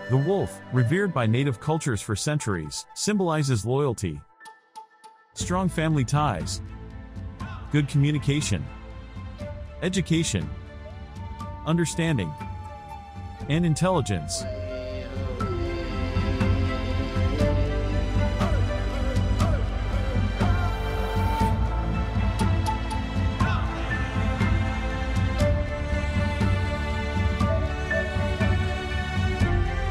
The wolf, revered by native cultures for centuries, symbolizes loyalty, strong family ties, good communication, education, understanding, and intelligence.